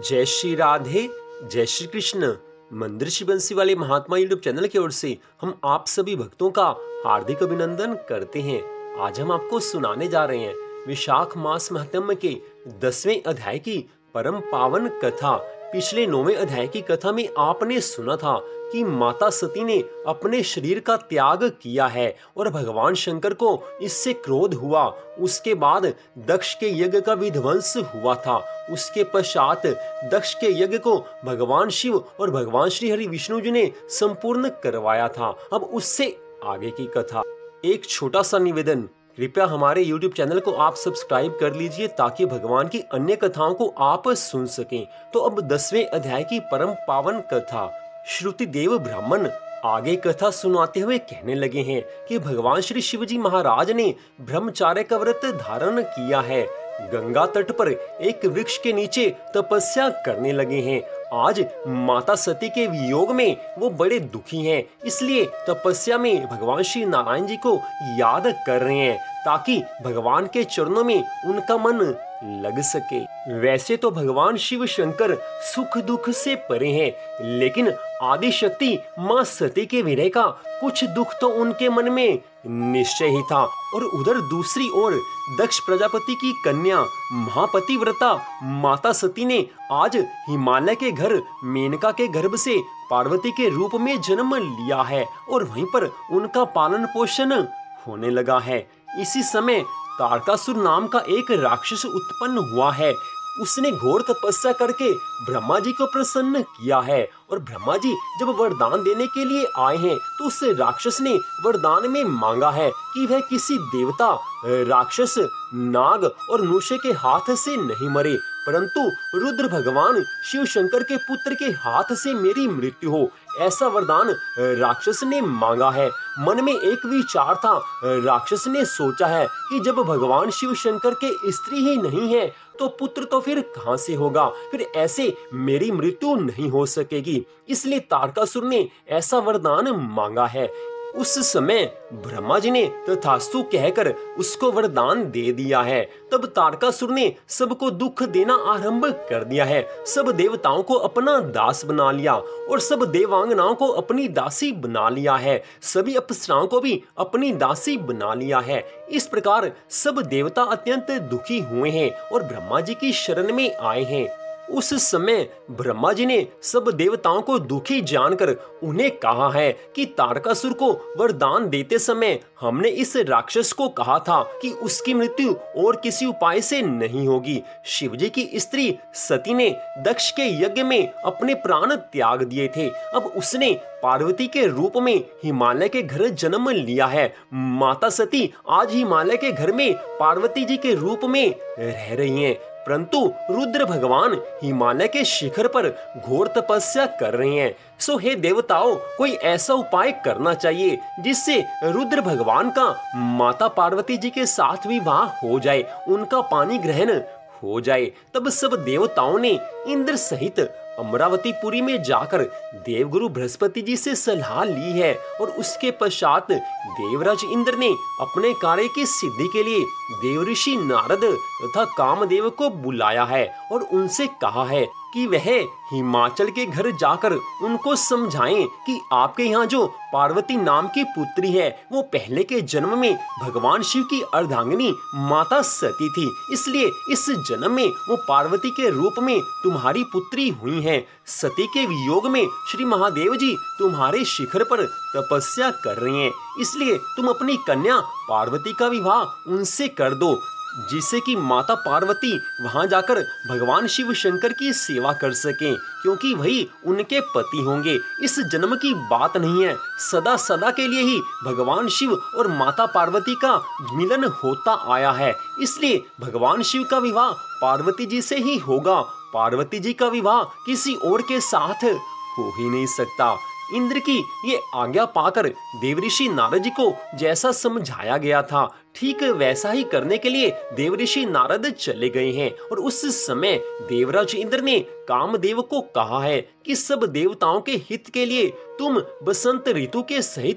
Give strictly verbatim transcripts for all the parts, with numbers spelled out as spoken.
जय श्री राधे, जय श्री कृष्ण। मंदिर श्री बंसी वाले महात्मा यूट्यूब चैनल की ओर से हम आप सभी भक्तों का हार्दिक अभिनंदन करते हैं। आज हम आपको सुनाने जा रहे हैं विशाख मास महात्म्य के दसवें अध्याय की परम पावन कथा। पिछले नौवें अध्याय की कथा में आपने सुना था कि माता सती ने अपने शरीर का त्याग किया है और भगवान शंकर को इससे क्रोध हुआ। उसके बाद दक्ष के यज्ञ का विध्वंस हुआ था। उसके पश्चात दक्ष के यज्ञ को भगवान शिव और भगवान श्री हरि विष्णु जी ने संपूर्ण करवाया था। अब उससे आगे की कथा। एक छोटा सा निवेदन, कृपया हमारे यूट्यूब चैनल को आप सब्सक्राइब कर लीजिए ताकि भगवान की अन्य कथाओं को आप सुन सकें। तो अब दसवें अध्याय की परम पावन कथा। श्रुति देव ब्राह्मण आगे कथा सुनाते हुए कहने लगे हैं कि भगवान श्री शिवजी महाराज ने ब्रह्मचार्य का व्रत धारण किया है। गंगा तट पर एक वृक्ष के नीचे तपस्या करने लगे हैं। आज माता सती के वियोग में वो बड़े दुखी हैं, इसलिए तपस्या में भगवान श्री नारायण जी को याद कर रहे हैं ताकि भगवान के चरणों में उनका मन लग सके। वैसे तो भगवान शिव शंकर सुख दुख से परे हैं, लेकिन आदि शक्ति माँ सती के विरह का कुछ दुख तो उनके मन में निश्चय ही था। और उधर दूसरी ओर दक्ष प्रजापति की कन्या महापतिव्रता माता सती ने आज हिमालय के घर मेनका के गर्भ से पार्वती के रूप में जन्म लिया है और वहीं पर उनका पालन पोषण होने लगा है। इसी समय तारकासुर नाम का एक राक्षस उत्पन्न हुआ है। उसने घोर तपस्या करके ब्रह्मा जी को प्रसन्न किया है और ब्रह्मा जी जब वरदान देने के लिए आए हैं तो उस राक्षस ने वरदान में मांगा है कि वह किसी देवता, राक्षस, नाग और नूशे के हाथ से नहीं मरे, परंतु रुद्र भगवान शिव शंकर के पुत्र के हाथ से मेरी मृत्यु हो, ऐसा वरदान राक्षस ने मांगा है। मन में एक विचार था। राक्षस ने सोचा है कि जब भगवान शिव शंकर के स्त्री ही नहीं है तो पुत्र तो फिर कहां से होगा, फिर ऐसे मेरी मृत्यु नहीं हो सकेगी, इसलिए तारकासुर ने ऐसा वरदान मांगा है। उस समय ब्रह्मा जी ने तथास्तु कहकर उसको वरदान दे दिया है। तब तारकासुर ने सबको दुख देना आरंभ कर दिया है। सब देवताओं को अपना दास बना लिया और सब देवांगनाओं को अपनी दासी बना लिया है। सभी अप्सराओं को भी अपनी दासी बना लिया है। इस प्रकार सब देवता अत्यंत दुखी हुए हैं और ब्रह्मा जी की शरण में आए हैं। उस समय ब्रह्मा जी ने सब देवताओं को दुखी जानकर उन्हें कहा है कि तारकासुर को वरदान देते समय हमने इस राक्षस को कहा था कि उसकी मृत्यु और किसी उपाय से नहीं होगी। शिवजी की स्त्री सती ने दक्ष के यज्ञ में अपने प्राण त्याग दिए थे। अब उसने पार्वती के रूप में हिमालय के घर जन्म लिया है। माता सती आज हिमालय के घर में पार्वती जी के रूप में रह रही हैं, परंतु रुद्र भगवान हिमालय के शिखर पर घोर तपस्या कर रहे हैं। सो हे देवताओं, कोई ऐसा उपाय करना चाहिए जिससे रुद्र भगवान का माता पार्वती जी के साथ विवाह हो जाए, उनका पानी ग्रहण हो जाए। तब सब देवताओं ने इंद्र सहित अमरावतीपुरी में जाकर देवगुरु बृहस्पति जी से सलाह ली है और उसके पश्चात देवराज इंद्र ने अपने कार्य की सिद्धि के लिए देवऋषि नारद तथा कामदेव को बुलाया है और उनसे कहा है कि वह हिमाचल के घर जाकर उनको समझाएं कि आपके यहाँ जो पार्वती नाम की पुत्री है वो पहले के जन्म में भगवान शिव की अर्धांगिनी माता सती थी, इसलिए इस जन्म में वो पार्वती के रूप में तुम्हारी पुत्री हुई हैं। सती के वियोग में श्री महादेव जी तुम्हारे शिखर पर तपस्या कर रहे हैं, इसलिए तुम अपनी कन्या पार्वती का विवाह उनसे कर दो, जिससे कि माता पार्वती वहां जाकर भगवान शिव शंकर की सेवा कर सकें, क्योंकि वही उनके पति होंगे। इस जन्म की बात नहीं है, सदा सदा के लिए ही भगवान शिव और माता पार्वती का मिलन होता आया है, इसलिए भगवान शिव का विवाह पार्वती जी से ही होगा। पार्वती जी का विवाह किसी और के साथ हो ही नहीं सकता। इंद्र की ये आज्ञा पाकर देवऋषि नारद जी को जैसा समझाया गया था ठीक वैसा ही करने के लिए देवऋषि नारद चले गए हैं और उस समय देवराज इंद्र ने कामदेव को कहा है कि सब देवताओं के हित के लिए तुम बसंत ऋतु के सहित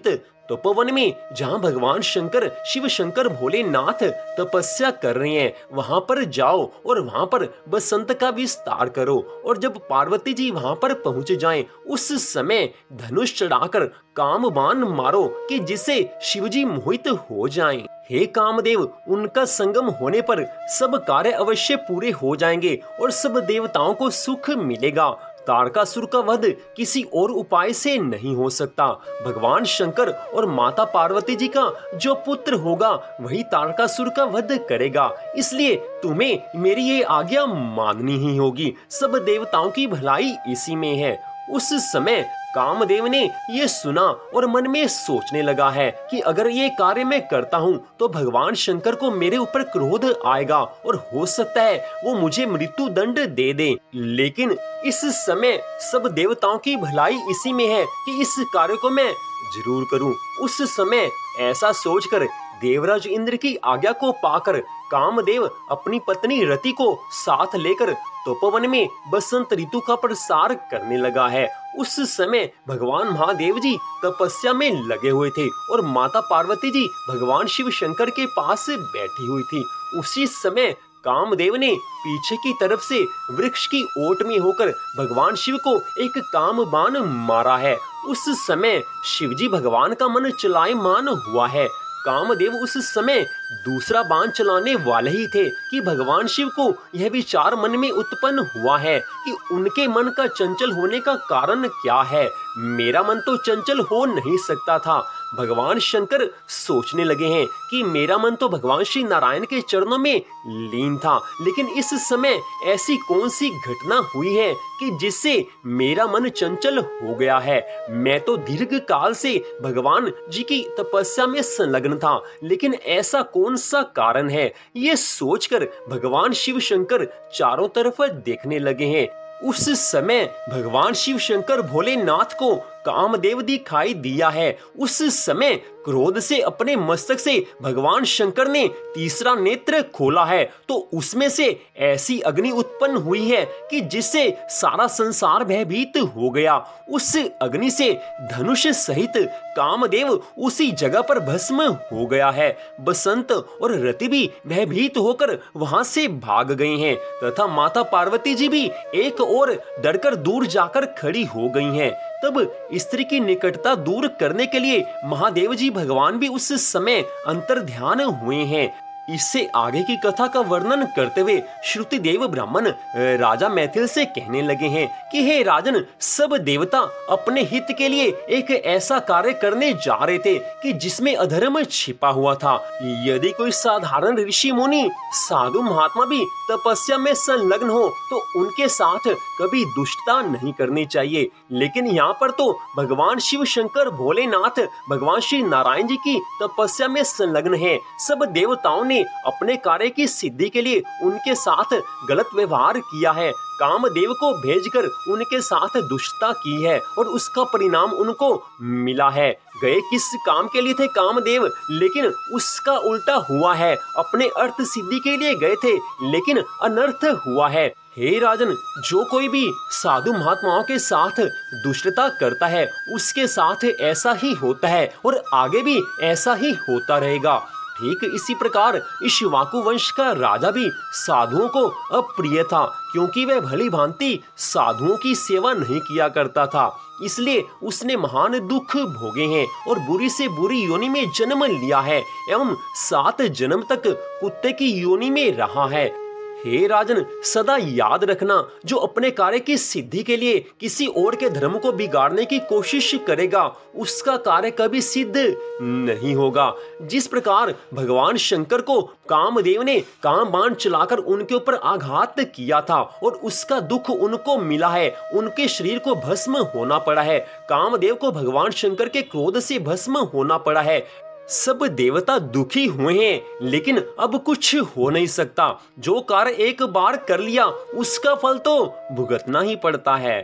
तपोवन में जहाँ भगवान शंकर शिव शंकर भोलेनाथ तपस्या कर रहे हैं वहां पर जाओ और वहां पर बसंत का विस्तार करो। और जब पार्वती जी वहां पर पहुंच जाएं, उस समय धनुष चढ़ाकर काम बाण मारो कि जिससे शिवजी मोहित हो जाएं। हे कामदेव, उनका संगम होने पर सब कार्य अवश्य पूरे हो जाएंगे और सब देवताओं को सुख मिलेगा। तारकासुर का वध किसी और उपाय से नहीं हो सकता। भगवान शंकर और माता पार्वती जी का जो पुत्र होगा वही तारकासुर का वध करेगा। इसलिए तुम्हें मेरी ये आज्ञा माननी ही होगी। सब देवताओं की भलाई इसी में है। उस समय कामदेव ने ये सुना और मन में सोचने लगा है कि अगर ये कार्य मैं करता हूँ तो भगवान शंकर को मेरे ऊपर क्रोध आएगा और हो सकता है वो मुझे मृत्यु दंड दे दे। लेकिन इस समय सब देवताओं की भलाई इसी में है कि इस कार्य को मैं जरूर करूं। उस समय ऐसा सोचकर देवराज इंद्र की आज्ञा को पाकर कामदेव अपनी पत्नी रति को साथ लेकर तपोवन में बसंत ऋतु का प्रसार करने लगा है। उस समय भगवान महादेव जी तपस्या में लगे हुए थे और माता पार्वती जी भगवान शिव शंकर के पास बैठी हुई थी। उसी समय कामदेव ने पीछे की तरफ से वृक्ष की ओट में होकर भगवान शिव को एक काम बाण मारा है। उस समय शिवजी भगवान का मन चलायमान हुआ है। कामदेव उस समय दूसरा बाण चलाने वाले ही थे कि भगवान शिव को यह विचार मन में उत्पन्न हुआ है कि उनके मन का चंचल होने का कारण क्या है। मेरा मन तो चंचल हो नहीं सकता था। भगवान शंकर सोचने लगे हैं कि मेरा मन तो भगवान श्री नारायण के चरणों में लीन था, लेकिन इस समय ऐसी कौन सी घटना हुई है कि जिससे मेरा मन चंचल हो गया है। मैं तो दीर्घ काल से भगवान जी की तपस्या में संलग्न था, लेकिन ऐसा कौन सा कारण है। ये सोचकर भगवान शिव शंकर चारों तरफ देखने लगे हैं। उस समय भगवान शिव शंकर भोलेनाथ को कामदेव दिखाई दिया है। उस समय क्रोध से अपने मस्तक से भगवान शंकर ने तीसरा नेत्र खोला है तो उसमें से ऐसी अग्नि उत्पन्न हुई है कि जिससे सारा संसार भयभीत हो गया। उस अग्नि से धनुष सहित कामदेव उसी जगह पर भस्म हो गया है। बसंत और रति भी भयभीत होकर वहां से भाग गए हैं तथा माता पार्वती जी भी एक और डरकर दूर जाकर खड़ी हो गई हैं। तब स्त्री की निकटता दूर करने के लिए महादेव जी भगवान भी उस समय अंतर ध्यान हुए हैं। इससे आगे की कथा का वर्णन करते हुए श्रुतिदेव ब्राह्मण राजा मैथिल से कहने लगे हैं कि हे राजन, सब देवता अपने हित के लिए एक ऐसा कार्य करने जा रहे थे कि जिसमें अधर्म छिपा हुआ था। यदि कोई साधारण ऋषि मुनि साधु महात्मा भी तपस्या में संलग्न हो तो उनके साथ कभी दुष्टता नहीं करनी चाहिए, लेकिन यहाँ पर तो भगवान शिव शंकर भोलेनाथ भगवान श्री नारायण जी की तपस्या में संलग्न है। सब देवताओं ने अपने कार्य की सिद्धि के लिए उनके साथ गलत व्यवहार किया है, कामदेव को भेजकर उनके साथ दुष्टता की है और उसका परिणाम उनको मिला है। गए किस काम के लिए थे कामदेव, लेकिन उसका उल्टा हुआ है। अपने अर्थ सिद्धि के लिए गए थे लेकिन अनर्थ हुआ है। हे राजन, जो कोई भी साधु महात्माओं के साथ दुष्टता करता है उसके साथ ऐसा ही होता है और आगे भी ऐसा ही होता रहेगा। ठीक इसी प्रकार इक्ष्वाकु वंश का राजा भी साधुओं को अप्रिय था, क्योंकि वह भली भांति साधुओं की सेवा नहीं किया करता था। इसलिए उसने महान दुख भोगे हैं और बुरी से बुरी योनि में जन्म लिया है एवं सात जन्म तक कुत्ते की योनि में रहा है। हे राजन, सदा याद रखना, जो अपने कार्य की सिद्धि के लिए किसी और के धर्म को बिगाड़ने की कोशिश करेगा उसका कार्य कभी सिद्ध नहीं होगा। जिस प्रकार भगवान शंकर को कामदेव ने काम बाण चलाकर उनके ऊपर आघात किया था और उसका दुख उनको मिला है, उनके शरीर को भस्म होना पड़ा है। कामदेव को भगवान शंकर के क्रोध से भस्म होना पड़ा है। सब देवता दुखी हुए हैं, लेकिन अब कुछ हो नहीं सकता। जो कार्य एक बार कर लिया उसका फल तो भुगतना ही पड़ता है।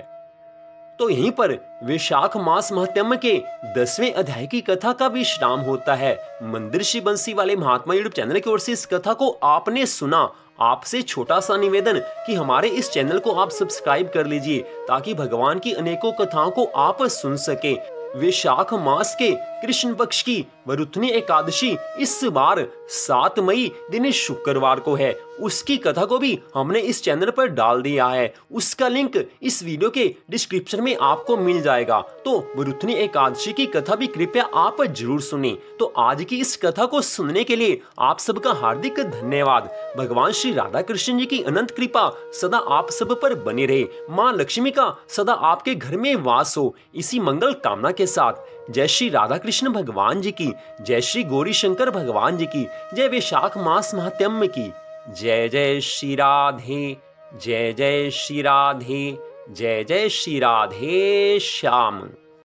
तो यहीं पर वैशाख मास महत्म्य के दसवें अध्याय की कथा का विश्राम होता है। मंदिर श्री बंसी वाले महात्मा यूट्यूब चैनल की ओर से इस कथा को आपने सुना। आपसे छोटा सा निवेदन कि हमारे इस चैनल को आप सब्सक्राइब कर लीजिए ताकि भगवान की अनेकों कथाओं को आप सुन सके। वैशाख मास के कृष्ण पक्ष की वरुथनी एकादशी इस बार सात मई दिन शुक्रवार को है। उसकी कथा को भी हमने इस चैनल पर डाल दिया है, उसका लिंक इस वीडियो के डिस्क्रिप्शन में आपको मिल जाएगा। तो वरुथनी एकादशी की कथा भी कृपया आप जरूर सुने। तो आज की इस कथा को सुनने के लिए आप सबका हार्दिक धन्यवाद। भगवान श्री राधा कृष्ण जी की अनंत कृपा सदा आप सब पर बनी रहे। माँ लक्ष्मी का सदा आपके घर में वास हो, इसी मंगल कामना के साथ जय श्री राधा कृष्ण भगवान जी की, जय श्री गौरी शंकर भगवान जी की, जय वैशाख मास महात्म्य की। जय जय श्री राधे, जय जय श्री राधे, जय जय श्री राधे श्याम।